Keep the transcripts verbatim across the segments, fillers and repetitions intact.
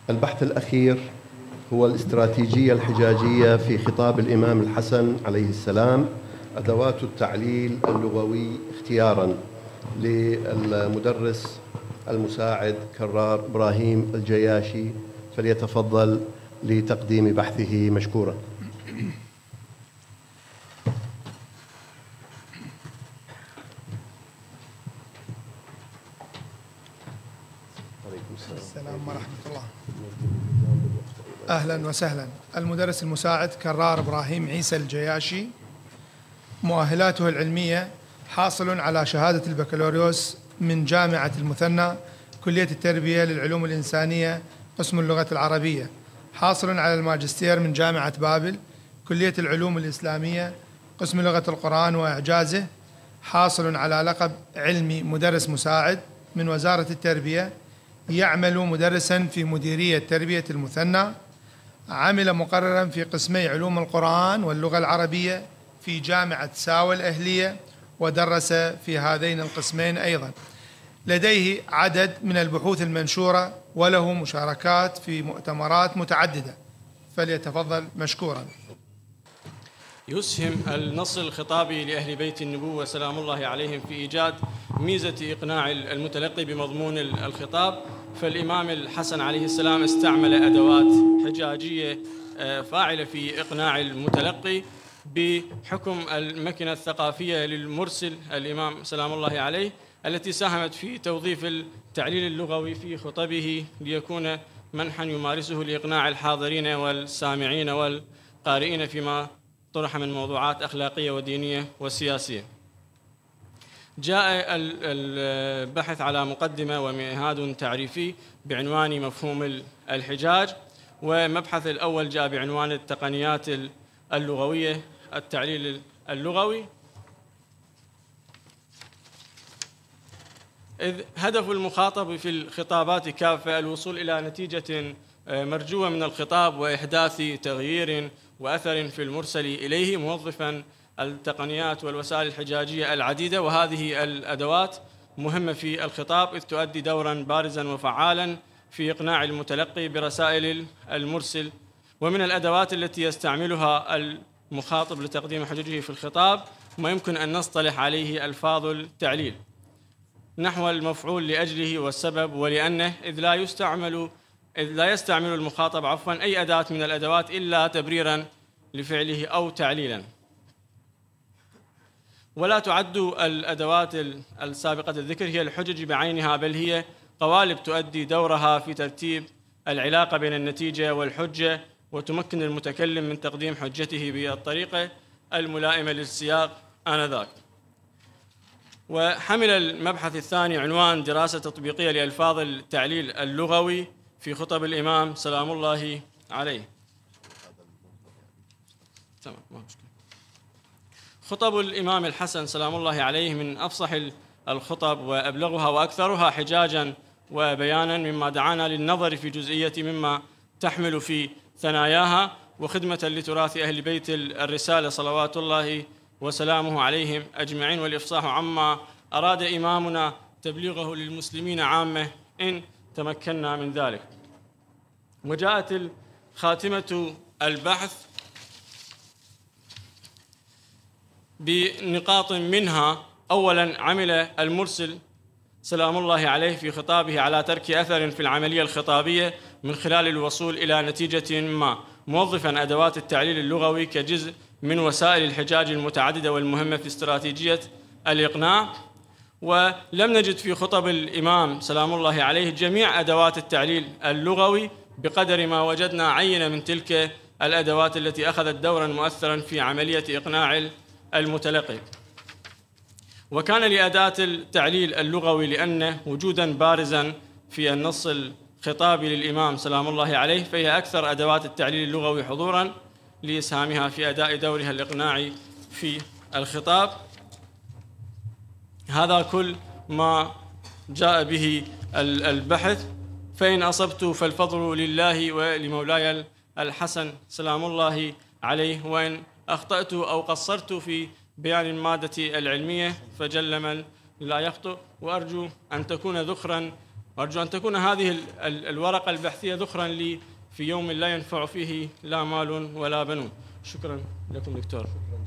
البحث الأخير هو الاستراتيجية الحجاجية في خطاب الإمام الحسن عليه السلام، أدوات التعليل اللغوي اختياراً، للمدرس المساعد كرار إبراهيم الجياشي، فليتفضل لتقديم بحثه مشكورا. السلام ورحمة الله. أهلا وسهلا. المدرس المساعد كرار إبراهيم عيسى الجياشي، مؤهلاته العلمية: حاصل على شهادة البكالوريوس من جامعة المثنى كلية التربية للعلوم الإنسانية قسم اللغة العربية، حاصل على الماجستير من جامعة بابل كلية العلوم الإسلامية قسم لغة القرآن وإعجازه، حاصل على لقب علمي مدرس مساعد من وزارة التربية، يعمل مدرسا في مديرية تربية المثنى، عمل مقررا في قسمي علوم القرآن واللغة العربية في جامعة ساوى الأهلية ودرس في هذين القسمين أيضا. لديه عدد من البحوث المنشورة وله مشاركات في مؤتمرات متعددة، فليتفضل مشكورا. يسهم النص الخطابي لأهل بيت النبوة سلام الله عليهم في إيجاد ميزة إقناع المتلقي بمضمون الخطاب، فالإمام الحسن عليه السلام استعمل أدوات حجاجية فاعلة في إقناع المتلقي بحكم المكنة الثقافية للمرسل الإمام سلام الله عليه، التي ساهمت في توظيف التعليل اللغوي في خطبه ليكون منحا يمارسه لإقناع الحاضرين والسامعين والقارئين فيما طرح من موضوعات أخلاقية ودينية وسياسية. جاء البحث على مقدمة ومهاد تعريفي بعنوان مفهوم الحجاج، ومبحث الأول جاء بعنوان التقنيات اللغوية، التعليل اللغوي، إذ هدف المخاطب في الخطابات كافة الوصول إلى نتيجة مرجوة من الخطاب وإحداث تغيير وأثر في المرسل إليه، موظفاً التقنيات والوسائل الحجاجية العديدة. وهذه الأدوات مهمة في الخطاب، إذ تؤدي دوراً بارزاً وفعالاً في إقناع المتلقي برسائل المرسل. ومن الأدوات التي يستعملها المخاطب لتقديم حججه في الخطاب ما يمكن أن نصطلح عليه ألفاظ التعليل، نحو المفعول لأجله والسبب ولأنه، إذ لا يستعمل إذ لا يستعمل المخاطب عفواً أي أداة من الأدوات إلا تبريراً لفعله أو تعليلاً. ولا تعد الأدوات السابقة الذكر هي الحجج بعينها، بل هي قوالب تؤدي دورها في ترتيب العلاقة بين النتيجة والحجة، وتمكن المتكلم من تقديم حجته بالطريقة الملائمة للسياق آنذاك. وحمل المبحث الثاني عنوان دراسة تطبيقية لألفاظ التعليل اللغوي في خطب الإمام سلام الله عليه. تمام، ما مشكلة. خطب الإمام الحسن سلام الله عليه من أفصح الخطب وأبلغها وأكثرها حجاجاً وبياناً، مما دعانا للنظر في جزئية مما تحمل في ثناياها، وخدمة لتراث أهل بيت الرسالة صلوات الله وسلامه عليهم أجمعين، والإفصاح عما أراد إمامنا تبليغه للمسلمين عامة إن تمكنا من ذلك. وجاءت خاتمة البحث بنقاط منها: أولاً، عمل المرسل سلام الله عليه في خطابه على ترك أثر في العملية الخطابية من خلال الوصول إلى نتيجة ما، موظفاً أدوات التعليل اللغوي كجزء من وسائل الحجاج المتعددة والمهمة في استراتيجية الإقناع. ولم نجد في خطب الإمام سلام الله عليه جميع أدوات التعليل اللغوي بقدر ما وجدنا عينة من تلك الأدوات التي أخذت دورا مؤثرا في عملية إقناع المتلقي. وكان لأداة التعليل اللغوي لأنه وجودا بارزا في النص الخطابي للإمام سلام الله عليه، فهي أكثر أدوات التعليل اللغوي حضورا لإسهامها في أداء دورها الإقناعي في الخطاب. هذا كل ما جاء به البحث، فإن أصبت فالفضل لله ولمولاي الحسن سلام الله عليه، وإن أخطأت أو قصرت في بيان المادة العلمية فجل من لا يخطئ. وأرجو أن تكون ذخرا وأرجو أن تكون هذه ال- ال- الورقة البحثية ذخرا لي في يوم لا ينفع فيه لا مال ولا بنون. شكرا لكم دكتور.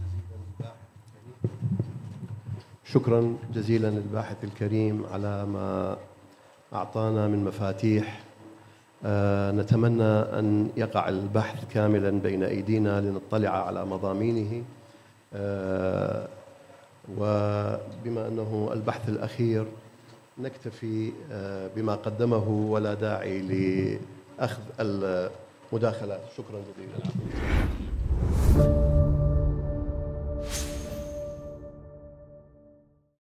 شكرا جزيلا للباحث الكريم على ما أعطانا من مفاتيح. آه، نتمنى أن يقع البحث كاملا بين أيدينا لنطلع على مضامينه، آه، وبما أنه البحث الأخير نكتفي آه، بما قدمه ولا داعي لأخذ المداخلات. شكرا جزيلا.